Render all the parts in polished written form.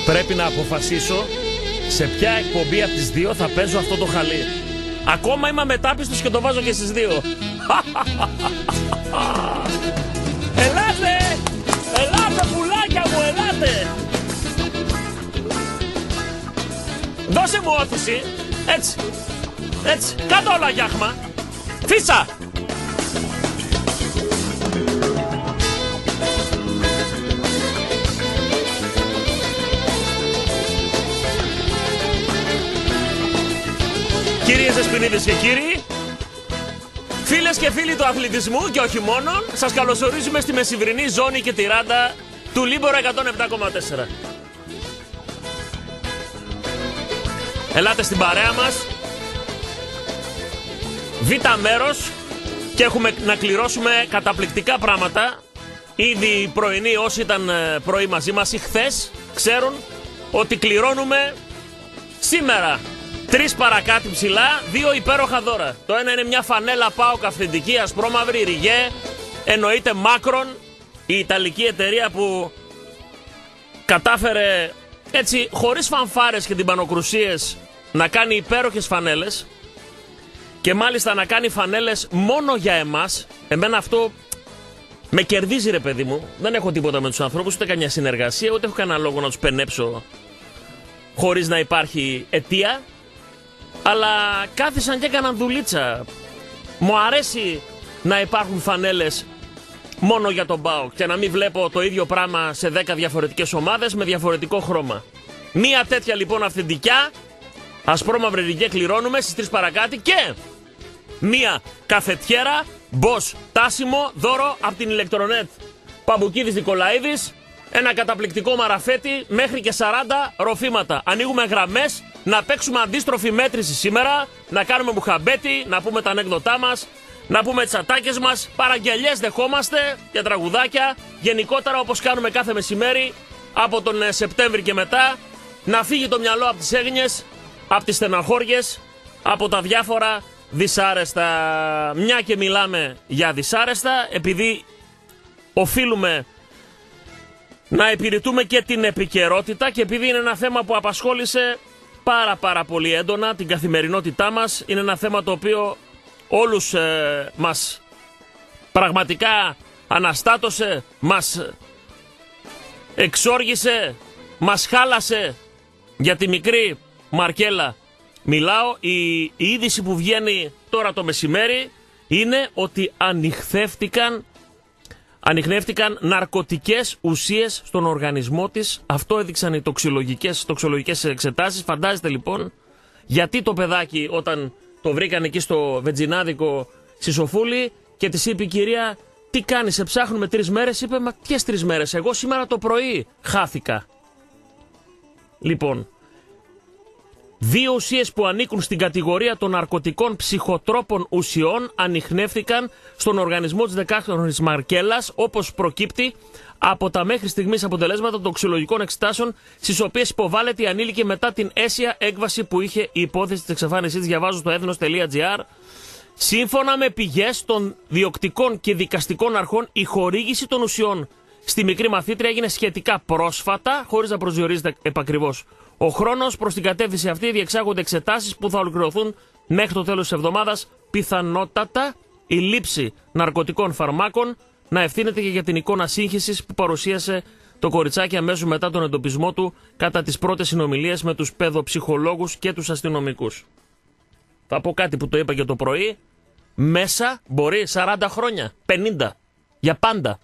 Πρέπει να αποφασίσω σε ποια εκπομπή από τις δύο θα παίζω αυτό το χαλί. Ακόμα είμαι αμετάπιστος και το βάζω και στις δύο. Ελάτε! Ελάτε πουλάκια μου, ελάτε! Δώσε μου όθηση. Έτσι. Έτσι. Κάτω όλα γιάχμα. Φύσα! Κυρίες Δεσποινίδες και κύριοι, φίλες και φίλοι του αθλητισμού και όχι μόνο, σας καλωσορίζουμε στη μεσημβρινή ζώνη και τυράντα του Λίμπωρο 107,4. Ελάτε στην παρέα μας, β' μέρος, και έχουμε να κληρώσουμε καταπληκτικά πράγματα. Ήδη οι πρωινοί, όσοι ήταν πρωί μαζί μας ή χθες, ξέρουν ότι κληρώνουμε σήμερα 3 παρακάτω ψηλά, 2 υπέροχα δώρα. Το ένα είναι μια φανέλα ΠΑΟΚ αυθεντική, ασπρόμαυρη, ριγέ, εννοείται Macron, η ιταλική εταιρεία που κατάφερε έτσι χωρίς φανφάρες και τυμπανοκρουσίες να κάνει υπέροχες φανέλες και μάλιστα να κάνει φανέλες μόνο για εμάς. Εμένα αυτό με κερδίζει, ρε παιδί μου. Δεν έχω τίποτα με τους ανθρώπους, ούτε καμιά συνεργασία, ούτε έχω κανένα λόγο να τους πενέψω χωρίς να υπάρχει αιτία. Αλλά κάθισαν και έκαναν δουλίτσα. Μου αρέσει να υπάρχουν φανέλες μόνο για τον ΠΑΟΚ και να μην βλέπω το ίδιο πράγμα σε 10 διαφορετικές ομάδες με διαφορετικό χρώμα. Μία τέτοια λοιπόν αυθεντικιά, ασπρόμαυρη ριγέ, κληρώνουμε στις 3 παρακάτω και μία καφετιέρα Bosch τάσιμο δώρο από την Ηλεκτρονέτ Παμπουκίδης Νικολαίδης. Ένα καταπληκτικό μαραφέτη μέχρι και 40 ροφήματα. Ανοίγουμε γραμμές, να παίξουμε αντίστροφη μέτρηση σήμερα, να κάνουμε μουχαμπέτι, να πούμε τα ανέκδοτά μας, να πούμε τις ατάκες μας, παραγγελιές δεχόμαστε και τραγουδάκια. Γενικότερα όπως κάνουμε κάθε μεσημέρι από τον Σεπτέμβρη και μετά, να φύγει το μυαλό από τις έγνοιες, από τις στεναχώριες, από τα διάφορα δυσάρεστα. Μια και μιλάμε για δυσάρεστα, επειδή οφείλουμε να υπηρετούμε και την επικαιρότητα και επειδή είναι ένα θέμα που απασχόλησε πάρα πολύ έντονα την καθημερινότητά μας, είναι ένα θέμα το οποίο όλους μας πραγματικά αναστάτωσε, μας εξόργησε, μας χάλασε. Για τη μικρή Μαρκέλα μιλάω. Η είδηση που βγαίνει τώρα το μεσημέρι είναι ότι ανιχνεύτηκαν ναρκωτικές ουσίες στον οργανισμό της. Αυτό έδειξαν οι τοξολογικές εξετάσεις. Φαντάζεστε λοιπόν γιατί το παιδάκι, όταν το βρήκαν εκεί στο βενζινάδικο στη Σοφούλη και της είπε η κυρία, τι κάνεις, σε ψάχνουμε 3 μέρες, είπε, μα ποιες 3 μέρες, εγώ σήμερα το πρωί χάθηκα. Λοιπόν, 2 ουσίες που ανήκουν στην κατηγορία των ναρκωτικών ψυχοτρόπων ουσιών ανιχνεύτηκαν στον οργανισμό της 10χρονης Μαρκέλας, όπως προκύπτει από τα μέχρι στιγμής αποτελέσματα των τοξιολογικών εξετάσεων, στις οποίες υποβάλλεται η ανήλικη μετά την αίσια έκβαση που είχε η υπόθεση της εξαφάνισής της. Διαβάζω στο ethnos.gr. Σύμφωνα με πηγές των διοκτικών και δικαστικών αρχών, η χορήγηση των ουσιών στη μικρή μαθήτρια έγινε σχετικά πρόσφατα, χωρίς να προσδιορίζεται επακριβώς ο χρόνος. Προς την κατεύθυνση αυτή διεξάγονται εξετάσεις που θα ολοκληρωθούν μέχρι το τέλος της εβδομάδας. Πιθανότατα η λήψη ναρκωτικών φαρμάκων να ευθύνεται και για την εικόνα σύγχυσης που παρουσίασε το κοριτσάκι αμέσως μετά τον εντοπισμό του κατά τις πρώτες συνομιλίες με τους παιδοψυχολόγους και τους αστυνομικούς. Θα πω κάτι που το είπα και το πρωί. Μέσα μπορεί 40 χρόνια, 50, για πάντα.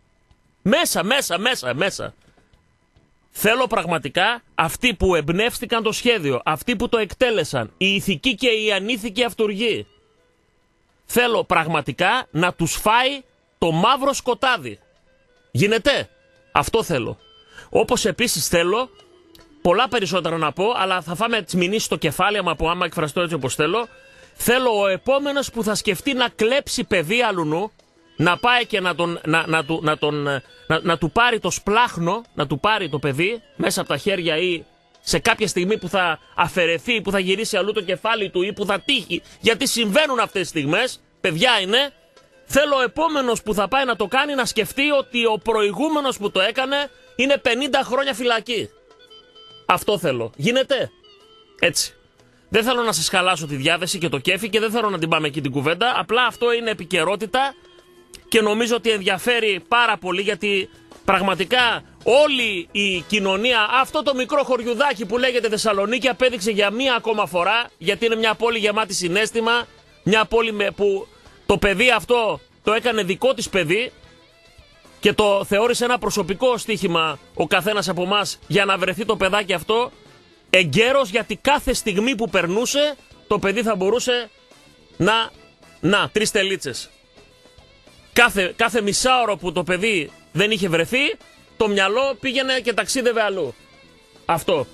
Μέσα. Θέλω πραγματικά αυτοί που εμπνεύστηκαν το σχέδιο, αυτοί που το εκτέλεσαν, οι ηθικοί και οι ανήθικοι αυτουργοί, θέλω πραγματικά να τους φάει το μαύρο σκοτάδι. Γίνεται. Αυτό θέλω. Όπως επίσης θέλω, πολλά περισσότερα να πω, αλλά θα φάμε τις μηνύσεις στο κεφάλι άμα εκφραστώ έτσι όπως θέλω. Θέλω ο επόμενος που θα σκεφτεί να κλέψει παιδί αλουνού, να πάει και να του πάρει το σπλάχνο, να του πάρει το παιδί μέσα από τα χέρια ή σε κάποια στιγμή που θα αφαιρεθεί, που θα γυρίσει αλλού το κεφάλι του ή που θα τύχει, γιατί συμβαίνουν αυτές τις στιγμές, παιδιά είναι. Θέλω ο επόμενος που θα πάει να το κάνει να σκεφτεί ότι ο προηγούμενος που το έκανε είναι 50 χρόνια φυλακή. Αυτό θέλω. Γίνεται? Έτσι. Δεν θέλω να σας χαλάσω τη διάθεση και το κέφι και δεν θέλω να την πάμε εκεί την κουβέντα. Απλά αυτό είναι επικαιρότητα και νομίζω ότι ενδιαφέρει πάρα πολύ, γιατί πραγματικά όλη η κοινωνία, αυτό το μικρό χωριουδάκι που λέγεται Θεσσαλονίκη, απέδειξε για μία ακόμα φορά, γιατί είναι μια πόλη γεμάτη συναίσθημα, μια πόλη που το παιδί αυτό το έκανε δικό της παιδί και το θεώρησε ένα προσωπικό στοίχημα ο καθένας από εμάς για να βρεθεί το παιδάκι αυτό εγκαίρος, γιατί κάθε στιγμή που περνούσε το παιδί θα μπορούσε να 3 τελίτσες. Κάθε μισάωρο που το παιδί δεν είχε βρεθεί, το μυαλό πήγαινε και ταξίδευε αλλού. Αυτό.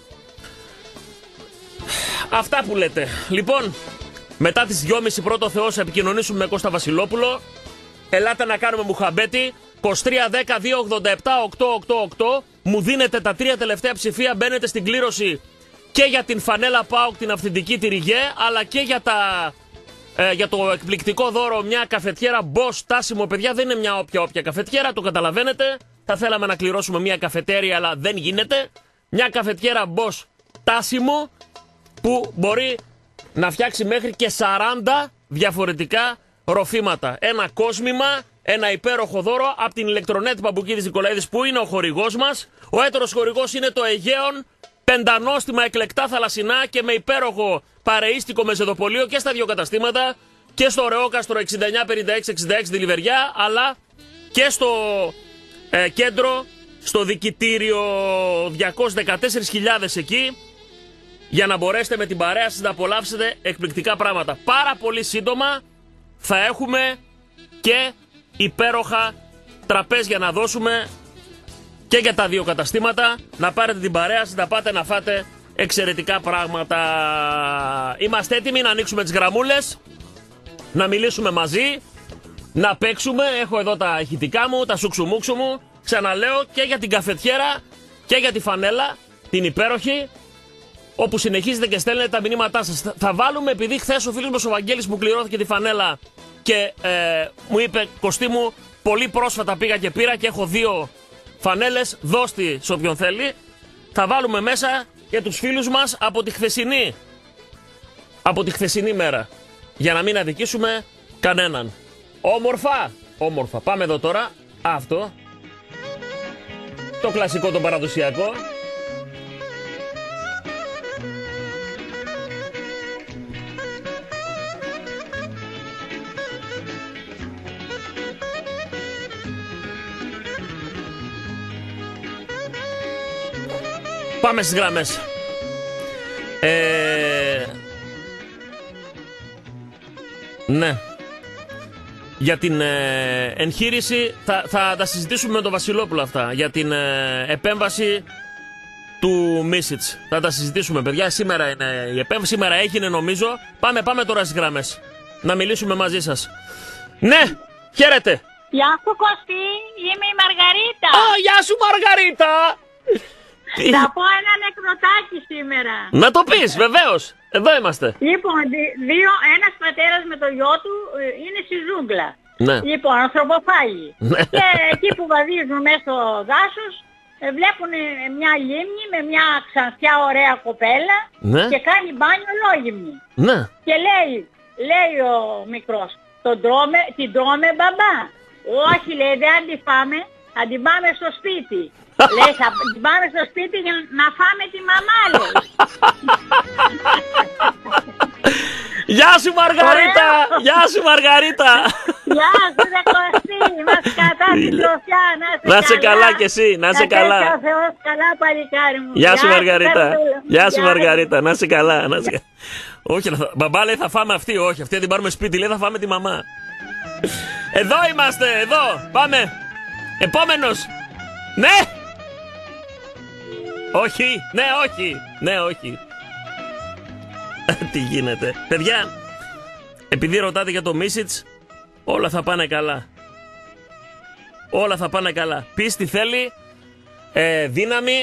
Αυτά που λέτε. Λοιπόν, μετά τις 2.30 πρώτο Θεός θα επικοινωνήσουμε με Κώστα Βασιλόπουλο. Ελάτε να κάνουμε μουχαμπέτη. 2310-287-888. Μου δίνετε τα 3 τελευταία ψηφία. Μπαίνετε στην κλήρωση και για την φανέλα ΠΑΟΚ, την αυθεντική τη Ριγέ, αλλά και για το εκπληκτικό δώρο, μια καφετιέρα Bosch Τάσιμο. Παιδιά, δεν είναι μια όποια καφετιέρα, το καταλαβαίνετε. Θα θέλαμε να κληρώσουμε μια καφετέρια, αλλά δεν γίνεται. Μια καφετιέρα Bosch Τάσιμο που μπορεί να φτιάξει μέχρι και 40 διαφορετικά ροφήματα. Ένα κόσμημα, ένα υπέροχο δώρο από την Ηλεκτρονέτ Παμπουκίδης Νικολαίδης, που είναι ο χορηγός μας. Ο έτερος χορηγός είναι το Αιγαίον, πεντανόστιμα εκλεκτά θαλασσινά και με υπέροχο παρεΐστικο μεζεδοπολείο και στα 2 καταστήματα, και στο Ρεόκαστρο 6956-66 τη Λιβεριά, αλλά και στο κέντρο, στο δικητήριο 214.000 εκεί, για να μπορέσετε με την παρέα σας να απολαύσετε εκπληκτικά πράγματα. Πάρα πολύ σύντομα θα έχουμε και υπέροχα τραπέζια να δώσουμε και για τα 2 καταστήματα. Να πάρετε την παρέα σας, να πάτε να φάτε εξαιρετικά πράγματα. Είμαστε έτοιμοι να ανοίξουμε τις γραμμούλες, να μιλήσουμε μαζί, να παίξουμε. Έχω εδώ τα ηχητικά μου, τα σουξουμούξου μου. Ξαναλέω, και για την καφετιέρα και για τη φανέλα, την υπέροχη, όπου συνεχίζετε και στέλνετε τα μηνύματά σας. Θα βάλουμε, επειδή χθες ο φίλος μας ο Βαγγέλης μου κληρώθηκε τη φανέλα και μου είπε, Κωστή μου, πολύ πρόσφατα πήγα και πήρα και έχω 2 φανέλες, δώστη σε όποιον θέλει. Θα βάλουμε μέσα για τους φίλους μας από τη χθεσινή μέρα, για να μην αδικήσουμε κανέναν. Όμορφα. Πάμε εδώ τώρα. Αυτό. Το κλασικό, το παραδοσιακό. Πάμε στις γραμμές. Ναι. Για την εγχείρηση θα τα συζητήσουμε με τον Βασιλόπουλο αυτά. Για την επέμβαση του Μίσιτς. Θα τα συζητήσουμε, παιδιά. Σήμερα είναι η επέμβαση. Σήμερα έγινε, νομίζω. Πάμε τώρα στις γραμμές. Να μιλήσουμε μαζί σας. Ναι, χαίρετε. Γεια σου Κωστή, είμαι η Μαργαρίτα. Γεια σου Μαργαρίτα. Θα πω ένα ανεκδοτάκι σήμερα. Να το πεις, βεβαίως. Εδώ είμαστε. Λοιπόν, ένας πατέρας με το γιο του είναι στη ζούγκλα. Ναι. Λοιπόν, ανθρωποφάγοι. Ναι. Και εκεί που βαδίζουν μέσα στο δάσος, βλέπουν μια λίμνη με μια ξανθιά ωραία κοπέλα, ναι, και κάνει μπάνιο ολόγυμνη. Ναι. Και λέει ο μικρός, την τρώμε μπαμπά? Όχι, λέει, δεν τη φάμε, θα την πάμε στο σπίτι. Λέει, θα την πάμε στο σπίτι για να φάμε τη μαμά, λέει. Γεια σου Μαργαρίτα! Γεια σου Μαργαρίτα! Γεια σου ρε Κωστή, μας κατά την τροφιά, να είσαι καλά κι εσύ, να είσαι καλά. Να ο Θεός καλά, παλικάρι μου. Γεια σου Μαργαρίτα, γεια σου Μαργαρίτα, να είσαι καλά. Όχι, μπαμπά λέει θα φάμε αυτή, όχι, αυτή θα την πάρουμε σπίτι, λέει θα φάμε τη μαμά. Εδώ είμαστε, εδώ, πάμε. Επόμενος. Ναι! Όχι, ναι, όχι, ναι, όχι. Τι γίνεται. Παιδιά, επειδή ρωτάτε για το Μίσιτς, όλα θα πάνε καλά. Όλα θα πάνε καλά. Πίστη θέλει, δύναμη.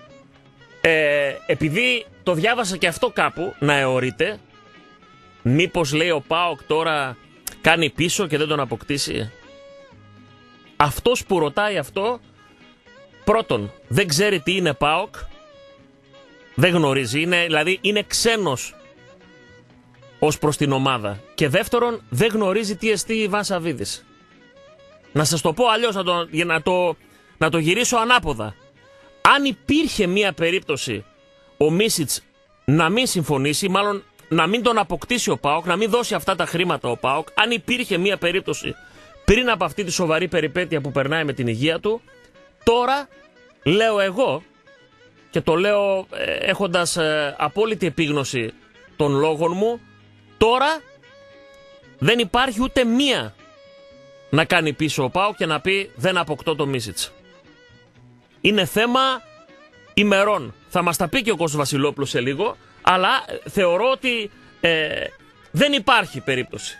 Επειδή το διάβασα και αυτό κάπου, να αιωρείται, μήπως λέει ο ΠΑΟΚ τώρα κάνει πίσω και δεν τον αποκτήσει. Αυτός που ρωτάει αυτό, πρώτον, δεν ξέρει τι είναι ΠΑΟΚ Δεν γνωρίζει, δηλαδή είναι ξένος ως προς την ομάδα. Και δεύτερον, δεν γνωρίζει τι εστί Ιβάν Σαββίδης. Να σας το πω αλλιώς, για να το γυρίσω ανάποδα. Αν υπήρχε μία περίπτωση ο Μίσιτς να μην συμφωνήσει, μάλλον να μην τον αποκτήσει ο ΠΑΟΚ, να μην δώσει αυτά τα χρήματα ο ΠΑΟΚ, αν υπήρχε μία περίπτωση πριν από αυτή τη σοβαρή περιπέτεια που περνάει με την υγεία του, τώρα λέω εγώ, και το λέω έχοντας απόλυτη επίγνωση των λόγων μου, τώρα δεν υπάρχει ούτε μία να κάνει πίσω ο ΠΑΟΚ και να πει δεν αποκτώ το Μίσιτς. Είναι θέμα ημερών. Θα μας τα πει και ο Κώστας Βασιλόπουλος σε λίγο, αλλά θεωρώ ότι δεν υπάρχει περίπτωση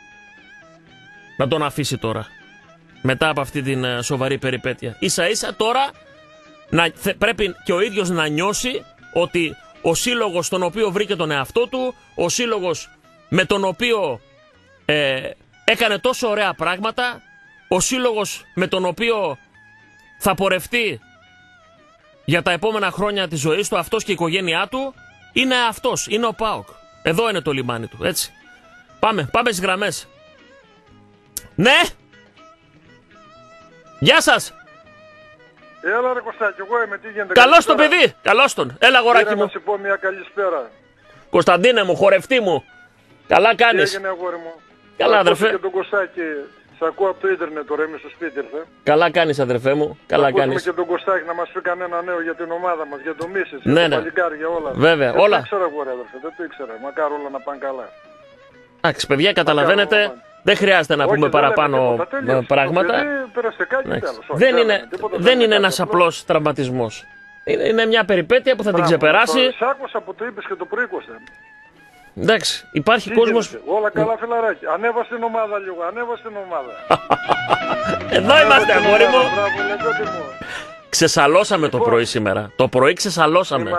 να τον αφήσει τώρα, μετά από αυτή την σοβαρή περιπέτεια. Ίσα ίσα τώρα πρέπει και ο ίδιος να νιώσει ότι ο σύλλογος στον οποίο βρήκε τον εαυτό του, ο σύλλογος με τον οποίο έκανε τόσο ωραία πράγματα, ο σύλλογος με τον οποίο θα πορευτεί για τα επόμενα χρόνια της ζωής του, αυτός και η οικογένειά του, είναι αυτός, είναι ο ΠΑΟΚ. Εδώ είναι το λιμάνι του, έτσι. Πάμε στις γραμμές. Ναι! Γεια σας! Έλα ρε Κωστάκη, εγώ είμαι, τι γίνεται? Καλώς το παιδί, καλώς τον. Έλα αγοράκι μου. Να σου πω μια καλησπέρα. Κωνσταντίνε μου, χορευτή μου. Καλά κάνεις. Τι έγινε αγόρι μου? Καλά αδερφέ. Και τον Κωστάκη, σ' ακούω από το ίντερνετ τώρα, είμαι στο σπίτι ήρθε. Καλά κάνεις αδερφέ μου, καλά κάνεις. Και τον Κωστάκη να μας πει κανένα νέο για την ομάδα μας, για το Μίσιτς, ναι, για το παλικάρι, για όλα. Βέβαια, όλα. Δεν το ήξερα αγόρι αδερφέ, δεν το ήξερα. Μακάρι όλα να πάνε καλά. Εντάξει παιδιά, καταλαβαίνετε. Δεν χρειάζεται να πούμε παραπάνω πράγματα. Ναι. Δεν είναι ένας απλός τραυματισμός. Είναι μια περιπέτεια που θα την ξεπεράσει. Σ' άκουσα που το είπες και το προείκοσε. Εντάξει, υπάρχει κόσμος. Όλα καλά φιλαράκι. Ανέβα στην ομάδα λίγο, ανέβα στην ομάδα. Εδώ είμαστε αγόρι μου. Ξεσαλώσαμε το πρωί σήμερα. Το πρωί ξεσαλώσαμε.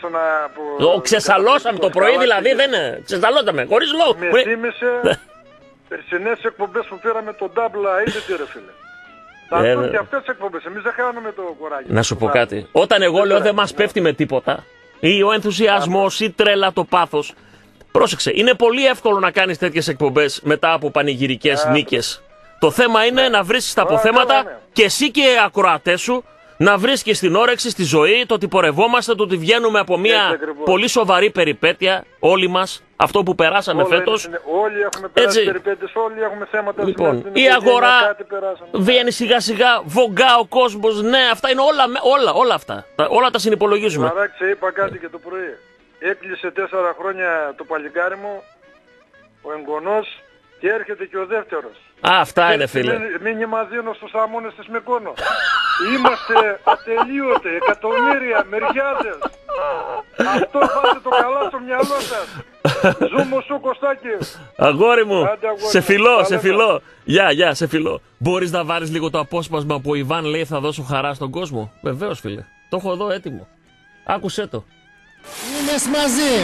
Ξεσαλώσαμε το πρωί δηλαδή, δεν είναι. Ξεσαλώσαμε, χωρίς λόγο. Με θύμισε περσινές εκπομπές που πήραμε τον Double A, ρε φίλε. Θα ακούν και αυτές τις εκπομπές, εμείς δεν χάνουμε το κοράκι. Να σου πω κάτι. Όταν εγώ λέω δεν μας πέφτει με τίποτα, ή ο ενθουσιασμός ή τρέλα το πάθος, πρόσεξε, είναι πολύ εύκολο να κάνεις τέτοιες εκπομπές μετά από πανηγυρικές νίκες. Το θέμα είναι να βρίσκεις τα αποθέματα και εσύ και οι ακροατές σου να βρίσκεις την όρεξη στη ζωή, το ότι πορευόμαστε, το ότι βγαίνουμε από μια πολύ σοβαρή περιπέτεια, όλοι μας, αυτό που περάσαμε φέτος. Όλοι έχουμε περάσει περιπέτειες, όλοι έχουμε θέματα. Λοιπόν, η αγορά βγαίνει σιγά σιγά, βογκά ο κόσμος, ναι, αυτά είναι όλα αυτά. Όλα τα συνυπολογίζουμε. Μαράκη, είπα κάτι και το πρωί. Έκλεισε 4 χρόνια το παλικάρι μου, ο εγγονός, και έρχεται και ο δεύτερος. Αυτά είναι φίλε. Μήνυμα δίνω στους αμώνες της Μεκόνο. Είμαστε ατελείωτε, εκατομμύρια, μεριάδες. Αυτό πάτε το καλά στο μυαλό σας. Ζούμο σου Κωστάκη. Αγόρι μου, σε φιλώ, σε φιλώ. Γεια, σε φιλώ. Μπορείς να βάλεις λίγο το απόσπασμα που ο Ιβάν λέει θα δώσω χαρά στον κόσμο? Βεβαίως φίλε, το έχω εδώ έτοιμο. Άκουσέ το. Είμαι μαζί.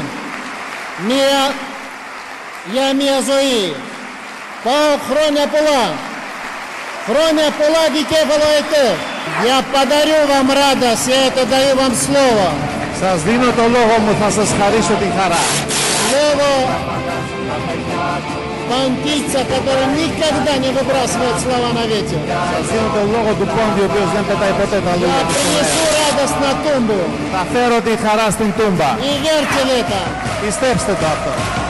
Για μια ζωή. Πάω χρόνια πολλά. Χρόνια πολλά δικέφαλο ΕΤΕ. Я подарю вам радость, я это даю вам слово. Σας δίνω το λόγο μου, θα σας χαρίσω την χαρά. Слово понтийца, который никогда не выбрасывает слова на ветер. Σας δίνω το λόγο του πόντι, ο οποίος δεν πετάει ποτέ τα λόγια του. Я принесу радость на тумбу. Θα φέρω την χαρά στην τούμπα. И верьте в это. Πιστέψτε το αυτό.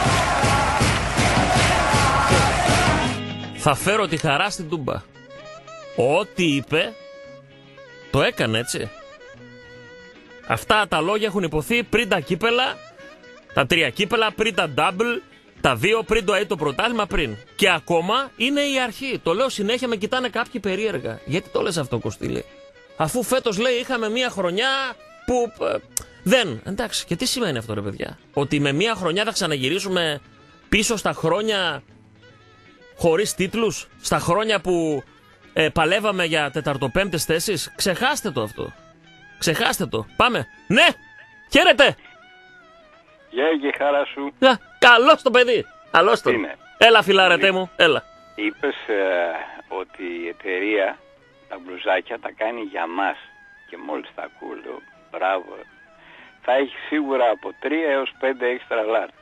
Θα φέρω τη χαρά στην τούμπα. Ό,τι είπε, το έκανε έτσι. Αυτά τα λόγια έχουν υποθεί πριν τα κύπελα, τα 3 κύπελα, πριν τα double, τα 2 πριν το το πρωτάθλημα πριν. Και ακόμα είναι η αρχή. Το λέω συνέχεια, με κοιτάνε κάποιοι περίεργα. Γιατί το λες αυτό, Κωστήλη? Αφού φέτος λέει είχαμε μια χρονιά που δεν. Εντάξει, και τι σημαίνει αυτό ρε παιδιά? Ότι με μια χρονιά θα ξαναγυρίσουμε πίσω στα χρόνια χωρίς τίτλους, στα χρόνια που παλεύαμε για τεταρτοπέμπτες θέσεις? Ξεχάστε το αυτό. Ξεχάστε το. Πάμε. Ναι! Χαίρετε! Γεια και χαρά σου. Καλώς το παιδί. Καλώς το. Έλα φιλάρετέ μου. Έλα. Είπες ότι η εταιρεία τα μπλουζάκια τα κάνει για μας. Και μόλις τα ακούω λέω μπράβο. θα έχει σίγουρα από 3 έως 5 extra large.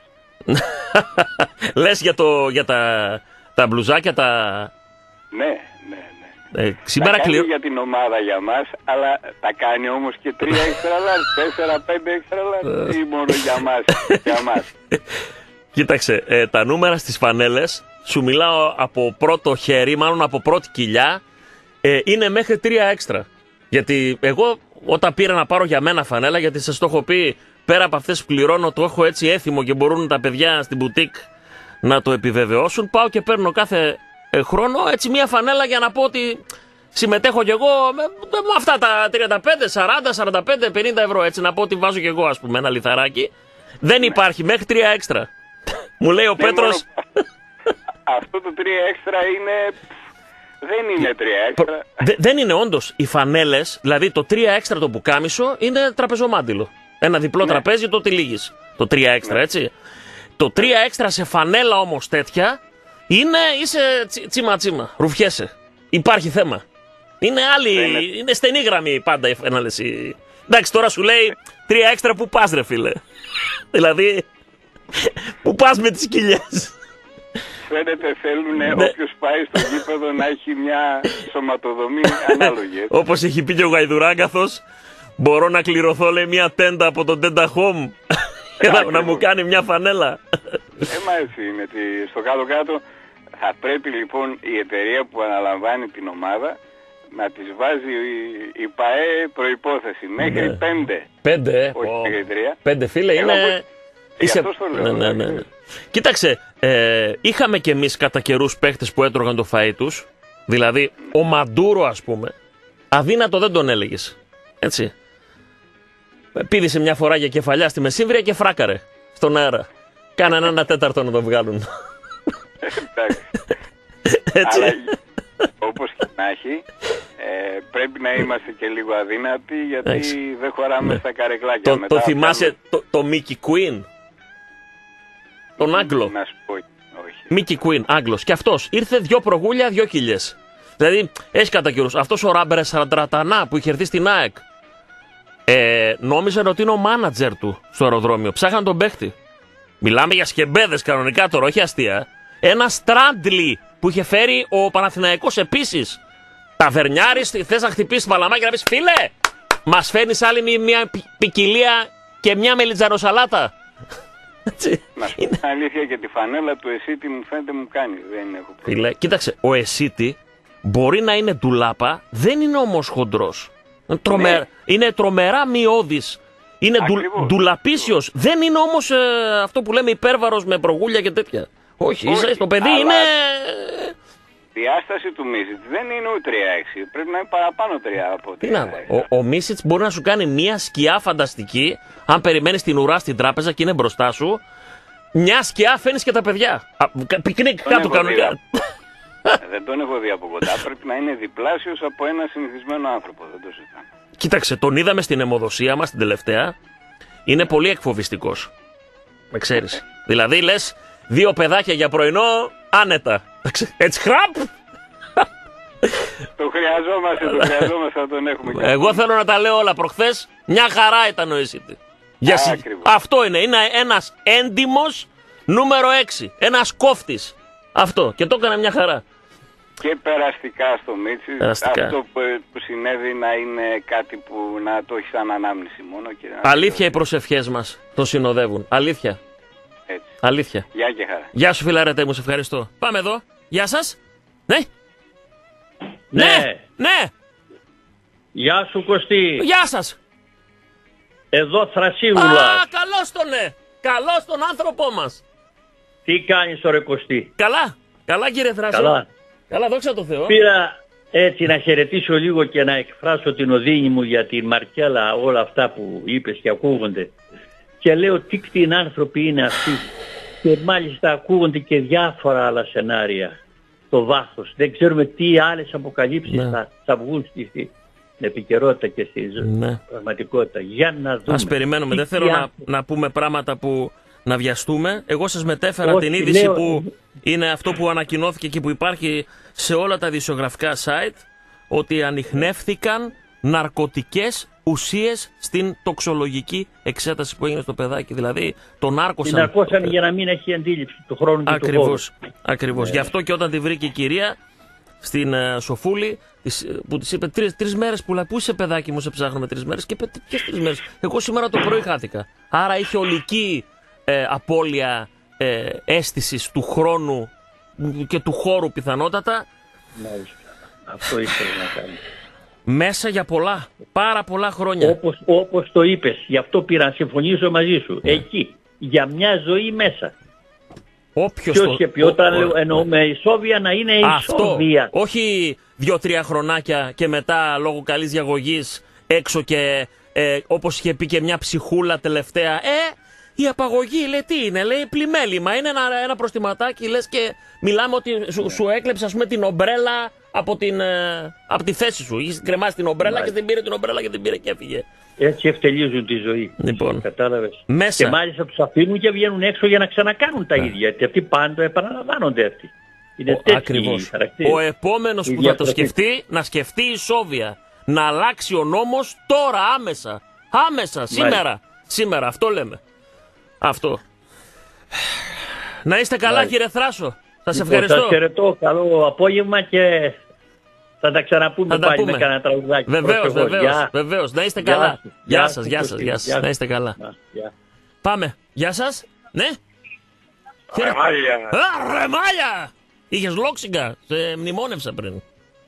Λες για τα μπλουζάκια, τα... Ναι. Σήμερα κάνει για την ομάδα για μας, αλλά τα κάνει όμως και 3 extra large, 4-5 extra large ή μόνο για μας. Κοίταξε, τα νούμερα στις φανέλες, σου μιλάω από πρώτο χέρι, μάλλον από πρώτη κοιλιά, είναι μέχρι 3 έξτρα. Γιατί εγώ όταν πήρα να πάρω για μένα φανέλα, γιατί σας το έχω πει, πέρα από αυτές που πληρώνω, το έχω έτσι έθιμο και μπορούν τα παιδιά στην μπουτίκ να το επιβεβαιώσουν, πάω και παίρνω κάθε χρόνο έτσι μία φανέλα για να πω ότι συμμετέχω κι εγώ με αυτά τα 35, 40, 45, 50 ευρώ, έτσι να πω ότι βάζω κι εγώ, ας πούμε, ένα λιθαράκι. Δεν υπάρχει, μέχρι 3 έξτρα. Μου λέει ο Πέτρος. Αυτό το 3 έξτρα είναι... Δεν είναι 3 έξτρα. Δεν είναι όντως. Οι φανέλες, δηλαδή το 3 έξτρα το πουκάμισο είναι τραπεζομάντιλο. Ένα διπλό τραπέζι το τυλίγεις. Το 3 έξτρα, έτσι. Το 3 έξτρα σε φανέλα όμως τέτοια είσαι τσίμα-τσίμα. Ρουφιέσαι. Υπάρχει θέμα. Είναι είναι στενή γραμμή πάντα οι φανέλες. Εντάξει, τώρα σου λέει 3 έξτρα που πας, ρε φίλε. Δηλαδή, που πας με τις κοιλιές. Φαίνεται θέλουν όποιος πάει στο γήπεδο να έχει μια σωματοδομή ανάλογη. Όπως έχει πει και ο Γαϊδουράγκαθος, μπορώ να κληρωθώ, λέει, μια τέντα από το Tenda Home να μου κάνει μια φανέλα. Μα έτσι είναι. Στο κάτω-κάτω θα πρέπει λοιπόν η εταιρεία που αναλαμβάνει την ομάδα να της βάζει η ΠΑΕ προϋπόθεση μέχρι 5. 5, όχι μέχρι 3. 5, φίλε, είναι... Είσαι... Αυτό το λέω. Ναι. Κοίταξε, είχαμε κι εμείς κατά καιρούς παίχτες που έτρωγαν το φαΐ τους. Δηλαδή, ο Μαντούρο, ας πούμε, αδύνατο δεν τον έλεγες. Έτσι. Πήδησε μια φορά για κεφαλιά στη Μεσύβρια και φράκαρε στον αέρα. Κάνανε 1/4 να τον βγάλουν. Έτσι. Αλλά, όπως και να έχει, πρέπει να είμαστε και λίγο αδύνατοι, γιατί δεν χωράμε στα καρεκλάκια. Το θυμάσαι το Mickey Queen? Τον Άγγλο. Να σου πω, όχι. Mickey Queen, Άγγλος. Και αυτός ήρθε 2 προγούλια, 2 κοιλιές. Δηλαδή, έχει κατά καιρούς. Αυτός ο Ράμπερε Σαραντρατανά που είχε έρθει στην ΑΕΚ. Νόμιζαν ότι είναι ο μάνατζερ του στο αεροδρόμιο. Ψάχναν τον παίχτη. Μιλάμε για σκεμπέδες κανονικά τώρα, όχι αστεία. Ένα Στράντλι που είχε φέρει ο Παναθηναϊκός επίσης. Ταβερνιάρης, θες να χτυπήσεις παλαμάκι και να πεις, φίλε, μας φέρνεις άλλη μια ποικιλία και μια μελιτζανοσαλάτα. Να σου πω αλήθεια, και τη φανέλα του Εσίτη μου φαίνεται μου κάνει. Δεν έχω πρόβλημα. Κοίταξε, ο Εσίτη μπορεί να είναι ντουλάπα, δεν είναι όμως χοντρός. Είναι τρομερά μειώδης. Είναι ντουλαπίσιος. Δεν είναι όμως αυτό που λέμε υπέρβαρος με προγούλια και τέτοια. Όχι, το παιδί είναι... Η διάσταση του Μίσιτς δεν είναι ούτε 3-6. Πρέπει να είναι παραπάνω 3 από 3. Ο Μίσιτς μπορεί να σου κάνει μια σκιά φανταστική. Αν περιμένεις την ουρά στην τράπεζα και είναι μπροστά σου, μια σκιά φαίνεις και τα παιδιά. Πικνίκ κάτω κανονικά. Δεν τον έχω δει από κοντά. Πρέπει να είναι διπλάσιος από ένα συνηθισμένο άνθρωπο. Δεν το συζητάμε. Κοίταξε, τον είδαμε στην αιμοδοσία μας την τελευταία. Είναι πολύ εκφοβιστικός. Με ξέρεις. Δηλαδή λες 2 παιδάκια για πρωινό άνετα. Έτσι χραπ. Το χρειαζόμαστε να τον έχουμε. Εγώ θέλω να τα λέω όλα. Προχθές μια χαρά ήταν ο Εσίτη. Αυτό είναι. Είναι ένας έντιμος νούμερο 6. Ένας κόφτης. Αυτό. Και το έκανε μια χαρά. Και περαστικά στο Μίτσι. Αυτό που συνέβη να είναι κάτι που να το έχει σαν ανάμνηση μόνο. Και αλήθεια οι προσευχές μας τον συνοδεύουν. Αλήθεια. Έτσι. Αλήθεια. Γεια και χαρά. Γεια σου φιλαρετέ μου, σε ευχαριστώ. Πάμε εδώ. Γεια σας. Ναι. Ναι. Γεια σου Κωστή. Γεια σας. Εδώ Θρασίβουλας. Καλώς τον καλώς τον άνθρωπό μας. Τι κάνεις ρε Κωστή? Καλά κύριε Θρασί. Καλά, δόξα τω Θεώ. Πήρα έτσι να χαιρετήσω λίγο και να εκφράσω την οδύνη μου για την Μαρκέλα, όλα αυτά που είπες και ακούγονται. Και λέω τι κτηνοί άνθρωποι είναι αυτοί. Και μάλιστα ακούγονται και διάφορα άλλα σενάρια. Το βάθος. Δεν ξέρουμε τι άλλες αποκαλύψεις θα βγουν στην επικαιρότητα και στη πραγματικότητα. Για να δούμε. Ας περιμένουμε. Δεν θέλω να πούμε πράγματα που να βιαστούμε. Εγώ σας μετέφερα την είδηση που είναι αυτό που ανακοινώθηκε και που υπάρχει σε όλα τα ειδησιογραφικά site, ότι ανιχνεύθηκαν ναρκωτικές ουσίες στην τοξολογική εξέταση που έγινε στο παιδάκι. Δηλαδή τον άρκωσαν. Την αρκώσαν για να μην έχει αντίληψη του χρόνου και του χώρου. Ακριβώς. Γι' αυτό και όταν τη βρήκε η κυρία στην Σοφούλη, που της είπε 3 μέρες πού είσαι παιδάκι μου, σε ψάχνουμε 3 μέρες. Και είπε ποιες 3 μέρες. Εγώ σήμερα το πρωί χάθηκα. Άρα είχε ολική απώλεια αίσθησης του χρόνου και του χώρου πιθανότατα. Μάλιστα. Αυτό ήθελε να κάνει. Μέσα για πάρα πολλά χρόνια. Όπως το είπες, γι' αυτό πήρα να συμφωνήσω μαζί σου. Εκεί, για μια ζωή μέσα. Ποιος και ποιο, όταν εννοούμε ισόβια, να είναι ισόβια. Αυτό, όχι 2-3 χρονάκια και μετά λόγω καλής διαγωγής έξω και όπως είχε πει και μια ψυχούλα τελευταία. Η απαγωγή, λέει, τι είναι, λέει, πλημέλημα. Είναι ένα προστιματάκι, λες, και μιλάμε ότι σου έκλεψε, ας πούμε, την ομπρέλα από τη θέση σου. Είχες κρεμάσει την ομπρέλα και δεν πήρε την ομπρέλα και δεν πήρε και έφυγε. Έτσι ευτελίζουν τη ζωή. Λοιπόν, κατάλαβες. Μέσα. Και μάλιστα τους αφήνουν και βγαίνουν έξω για να ξανακάνουν τα ίδια. Γιατί αυτοί πάντα επαναλαμβάνονται αυτοί. Είναι τέτοιοι χαρακτήρες. Ο επόμενος που θα το σκεφτεί, να σκεφτεί ισόβια. Να αλλάξει ο νόμος τώρα, άμεσα. Άμεσα, σήμερα. Αυτό λέμε. Αυτό. Να είστε καλά, κύριε Θράσο. Σας ευχαριστώ. Σας χαιρετώ. Καλό απόγευμα και θα τα ξαναπούμε πάλι με κανένα τραγουδάκι. Βεβαίως. Να είστε καλά. Γεια σας. Να είστε καλά. Πάμε. Γεια σας. Ναι. Ρεμάλια. Είχες λόξιγκα. Σε μνημόνευσα πριν.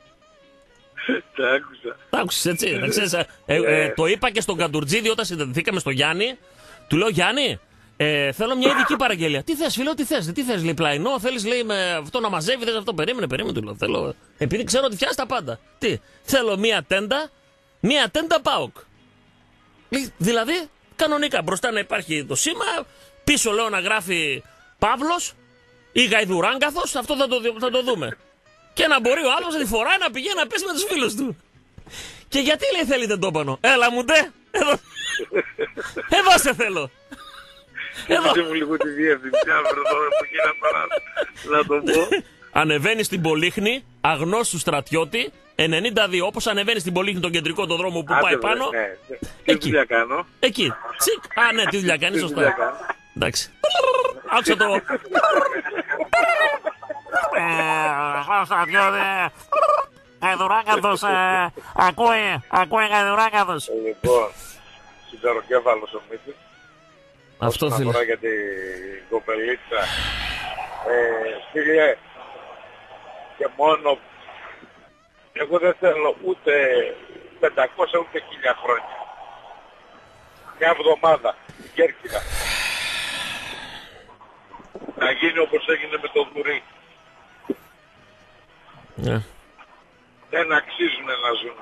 Τα άκουσες έτσι. Το είπα και στον Καντουρτζίδη όταν συναντηθήκαμε στο Γιάννη. Του λέω, Γιάννη, θέλω μια ειδική παραγγελία. Τι θες, φίλο, τι θες, λέει, πλαϊνό, θέλεις, λέει, με αυτό να μαζεύει, θες αυτό, περίμενε, του λέω, θέλω, επειδή ξέρω ότι φτιάχνεις τα πάντα. Τι, θέλω μια τέντα ΠΑΟΚ. Δηλαδή, κανονικά, μπροστά να υπάρχει το σήμα, πίσω, λέω, να γράφει Παύλος ή Γαϊδουράγκαθος, αυτό θα το δούμε. Και να μπορεί ο άλλος να τη φοράει, να πηγαίνει να πέσει με τους φίλους του. Και γιατί, λέει, θέλει τεντόπανο. Έλα μου, ντε, εδώ σε θέλω. Εδώ μου λίγο τη διεύθυνση, αύριο τώρα που γίνει να το πω. Ανεβαίνει στην Πολύχνη, αγνός του στρατιώτη, 92. Όπως ανεβαίνει στην Πολύχνη τον κεντρικό το δρόμο που πάει πάνω. Τι δουλειά κάνω. Εκεί. Τσικ. Α, ναι, τι δουλειά κάνει, σωστά. Εντάξει. Άκουσα το. Γαϊδουράγκαθος, ακούει Γαϊδουράγκαθος. Λοιπόν, συνταροκέφαλος ο Μήτης. Αυτό θέλει. Όσον αφορά για την κοπελίτσα, φίλε, και μόνο, εγώ δεν θέλω ούτε 500 ούτε 1000 χρόνια. Μια εβδομάδα, η Κέρκυρα. Να γίνει όπως έγινε με το Δουρί. Yeah. Δεν αξίζουν να ζουν.